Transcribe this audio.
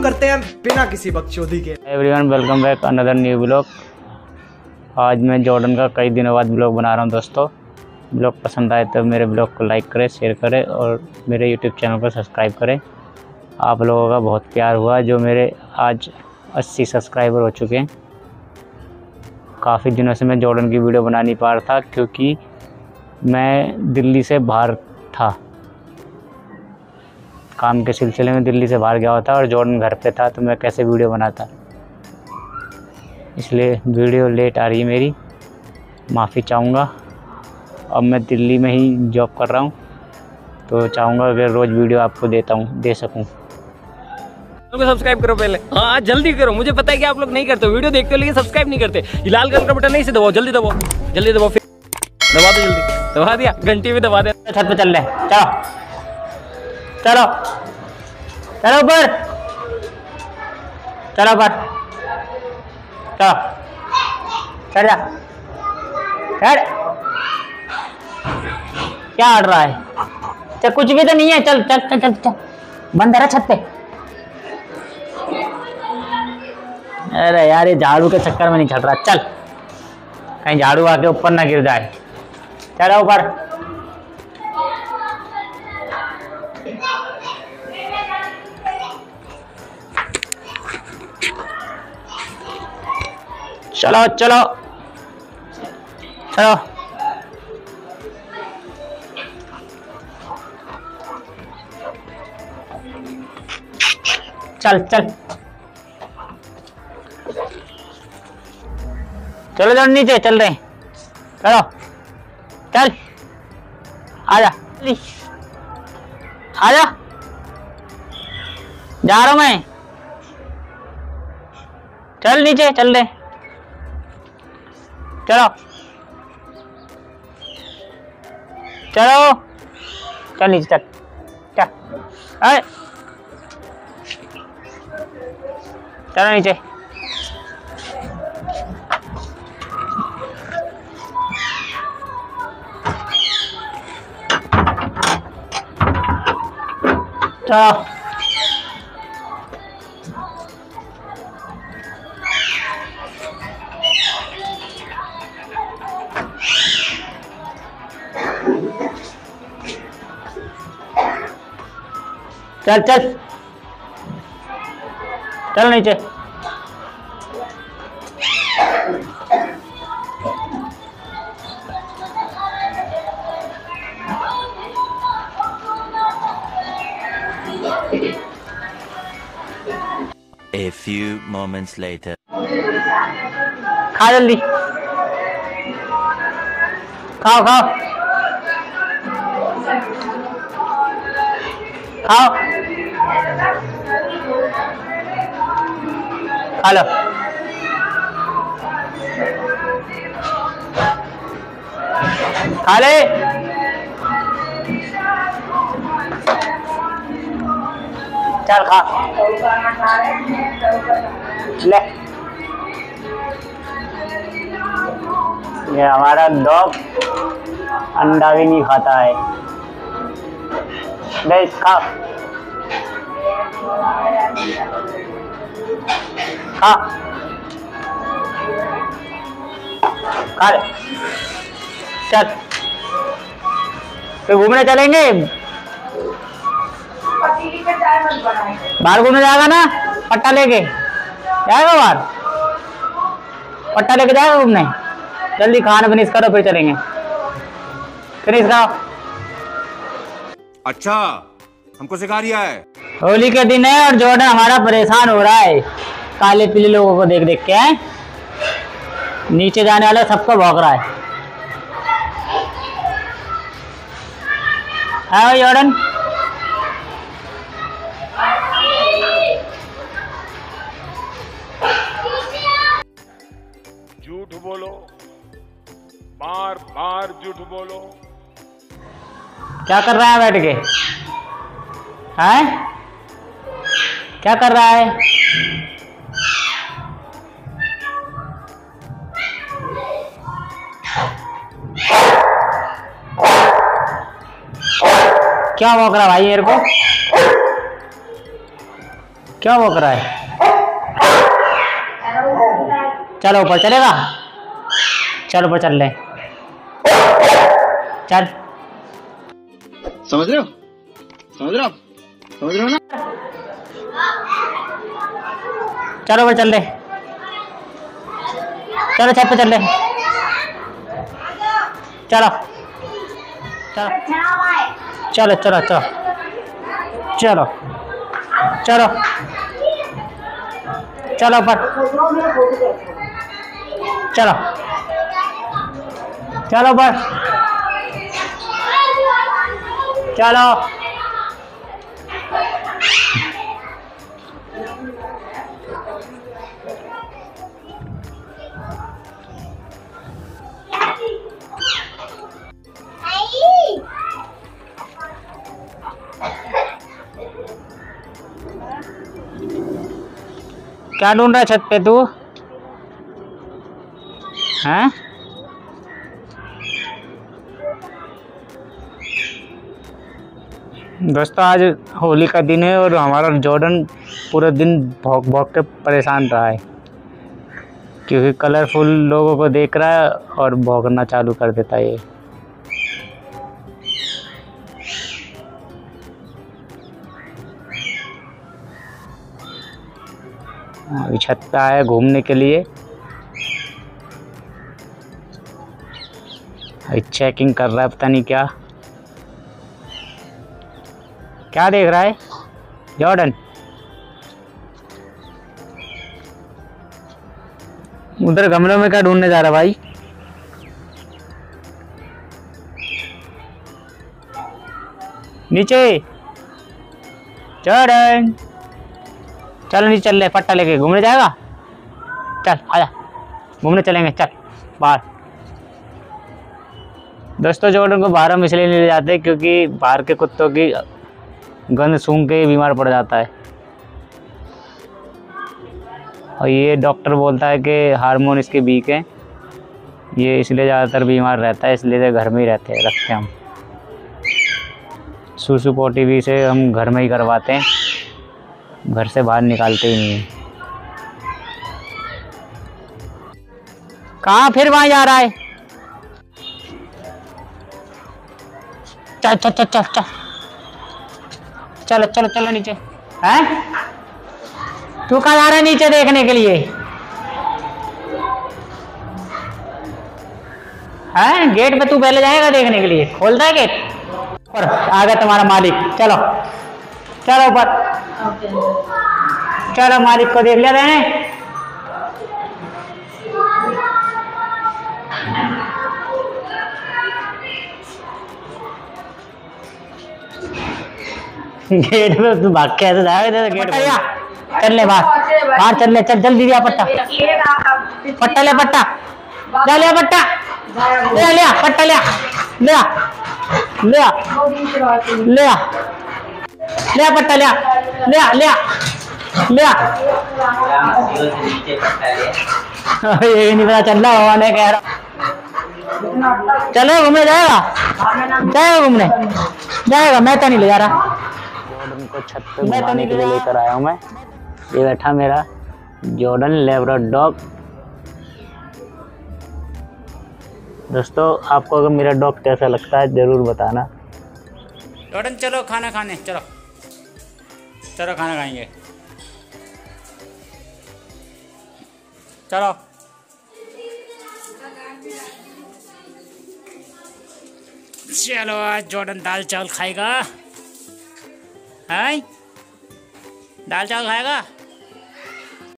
करते हैं बिना किसी बकचोदी के। Everyone welcome back another new blog. आज मैं जॉर्डन का कई दिनों बाद ब्लॉग बना रहा हूं दोस्तों। ब्लॉग पसंद आए तो मेरे ब्लॉग को लाइक करें, शेयर करें और मेरे यूट्यूब चैनल को सब्सक्राइब करें। आप लोगों का बहुत प्यार हुआ, जो मेरे आज 80 सब्सक्राइबर हो चुके हैं। काफ़ी दिनों से मैं जॉर्डन की वीडियो बना नहीं पा रहा था क्योंकि मैं दिल्ली से बाहर था, काम के सिलसिले में दिल्ली से बाहर गया हुआ था और जॉर्डन घर पे था, तो मैं कैसे वीडियो बनाता, इसलिए वीडियो लेट आ रही है मेरी, माफ़ी चाहूँगा। अब मैं दिल्ली में ही जॉब कर रहा हूँ तो चाहूँगा कि रोज़ वीडियो आपको दे सकूँ। सब्सक्राइब करो पहले, हाँ जल्दी करो। मुझे पता है कि आप लोग नहीं करते, वीडियो देखते हो लेकिन सब्सक्राइब नहीं करते। ये लाल कलर का बटन नहीं से दबाओ, जल्दी दबाओ, जल्दी दबाओ, फिर दबा दो, जल्दी दबा दिया, घंटी भी दबा दे। छत पे चल रहे, चलो चलो चलो ऊपर, चलो ऊपर, चलो चढ़ जा, चढ़। क्या अड़ रहा है? चल कुछ भी तो नहीं है, चल चल चल चल चल, बंद है छत पे। अरे यार ये झाड़ू के चक्कर में नहीं चढ़ रहा, चल कहीं झाड़ू आके ऊपर ना गिर जाए। चलो ऊपर, चलो चलो चलो, चल चल चलो चलो नीचे चल रहे हैं, चलो चल, आजा आजा, जा रहा हूं मैं, चल नीचे चल रहे, चलो चलो चल नीचे चल चल, अरे चलो नीचे, चलो चल चल चल नीचे, A few moments later. खा जल्दी, खाओ खाओ खाओ, खा लो, खा ले, चल खा ले। ये हमारा डॉग अंडा भी नहीं खाता है, ले खा खा खा ले, चल फिर घूमने चलेंगे, बाहर घूमने जाएगा ना, पट्टा लेके जाएगा बाहर, पट्टा लेके जाएगा घूमने। जल्दी खाना फिनिश करो फिर चलेंगे, फिनिश खाओ। अच्छा हमको सिखा रिया है। होली के दिन है और जॉर्डन हमारा परेशान हो रहा है काले पीले लोगों को देख देख के, हैं नीचे जाने वाले सबको भौंक रहा है भाई जॉर्डन। झूठ बोलो, बार बार झूठ बोलो। क्या कर रहा है बैठ के, हैं क्या कर रहा है? क्या भौंक रहा भाई मेरे को? क्या भौंक रहा है? चलो ऊपर चलेगा, चल ऊपर चल ले, चल। समझ रहे हो? समझ रहे हो? समझ रहे हो ना? चलो ऊपर चल ले, चलो छत पे चल ले, चलो चलो चलो चलो चलो चलो चलो ऊपर, चलो चलो ऊपर, चलो। क्या ढूंढ रहा है छत पे तू? हैं? दोस्तों आज होली का दिन है और हमारा जॉर्डन पूरा दिन भौंक भौंक के परेशान रहा है, क्योंकि कलरफुल लोगों को देख रहा है और भौंकना चालू कर देता है ये। अभी छत पे आया घूमने के लिए, चेकिंग कर रहा है, पता नहीं क्या क्या देख रहा है जॉर्डन। उधर गमलों में क्या ढूंढने जा रहा भाई? नीचे जॉर्डन, चलो नीचे चल ले, पट्टा लेके घूमने जाएगा, चल आजा घूमने चलेंगे, चल बाहर। दोस्तों जॉर्डन को बाहर हम इसलिए नहीं ले जाते क्योंकि बाहर के कुत्तों की गंध सूंघ के बीमार पड़ जाता है, और ये डॉक्टर बोलता है कि हार्मोन इसके वीक हैं, ये इसलिए ज़्यादातर बीमार रहता है, इसलिए घर में ही रखते हम। सूसू पोटी भी से हम घर में ही करवाते हैं, घर से बाहर निकालते ही नहीं है। कहाँ फिर वहाँ जा रहा है? चल चल चल चल चल चलो चलो चलो नीचे। हैं? तू कहाँ जा रहा है नीचे देखने के लिए? हैं? गेट पे तू पहले जाएगा देखने के लिए? खोलता है गेट? और आ गया तुम्हारा मालिक, चलो चलो ऊपर, चलो मालिक को देख लिया मैंने। गेट पे तू भाग के ऐसे जाएगा, गेट पे चल ले बाहर, बाहर चल ले, चल जल्दी दिया पट्टा, पट्टा ले, पट्टा ले, लिया पट्टा ले, लिया पट्टा लिया, लिया लिया लिया लिया पट्टा लिया, लिया लिया लिया। ये नहीं पता चल रहा ने कह रहा। चलो घूमने जाएगा, जाएगा घूमने जाएगा, मैं तो नहीं ले जा रहा। जॉर्डन को छत पे घुमाने के लिए लेकर आया हूँ मैं। ये बैठा मेरा जॉर्डन लैब्राडोर डॉग। दोस्तों आपको अगर मेरा डॉग कैसा लगता है ज़रूर बताना। जॉर्डन चलो खाना खाने, चलो चलो खाना खाएंगे, चलो। चलो आज जॉर्डन दाल चावल खाएगा, है दाल चावल खाएगा।